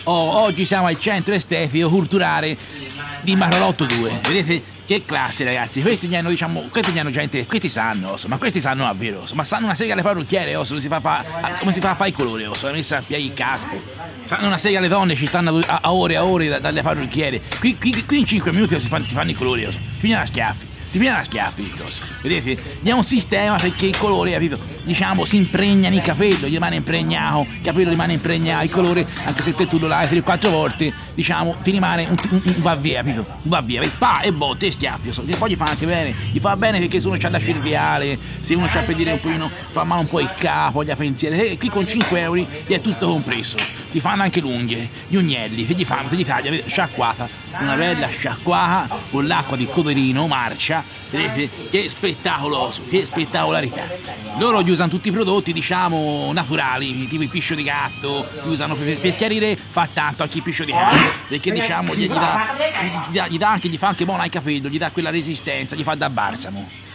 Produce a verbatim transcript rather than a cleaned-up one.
Oh, oggi siamo al centro estetico culturale di Marolotto due. Vedete che classe, ragazzi. Questi gli hanno, diciamo, questi gli hanno gente, questi sanno, osso, ma questi sanno davvero, osso, ma sanno una sega alle parrucchiere, osso, come si fa, fa, come si fa a fare i colori, osso, la messa a piedi il casco. Sanno una sega alle donne, ci stanno a, a ore e a ore da, dalle parrucchiere. Qui, qui, qui in cinque minuti si fanno, si fanno i colori, osso. Ti pigliano a schiaffi. Ti pigliano a schiaffi, cosa. Vedete? Diamo un sistema perché il colore, capito? Diciamo, si impregnano il capello, gli rimane impregnato, il capello rimane impregnato, il colore, anche se te tu lo lavi tre o quattro volte, diciamo, ti rimane un, un, un va via, capito? Un va via, pa e botte e schiaffi, so. E poi gli fa anche bene, gli fa bene perché se uno c'ha la cerviale, se uno c'ha per dire un pochino, fa male un po' il capo, gli pensieri, e qui con cinque euro gli è tutto compreso. Ti fanno anche l'unghie, gli ugnelli, che gli fanno, te li taglia, sciacquata, una bella sciacquata con l'acqua di Coderino, marcia, vedete? Che spettacoloso, che spettacolarità. Loro gli usano tutti i prodotti, diciamo, naturali, tipo il piscio di gatto, li usano per, per schiarire, fa tanto anche il piscio di gatto, perché diciamo gli, gli, dà, gli, dà, gli dà anche, gli fa anche buono ai capelli, gli dà quella resistenza, gli fa da balsamo.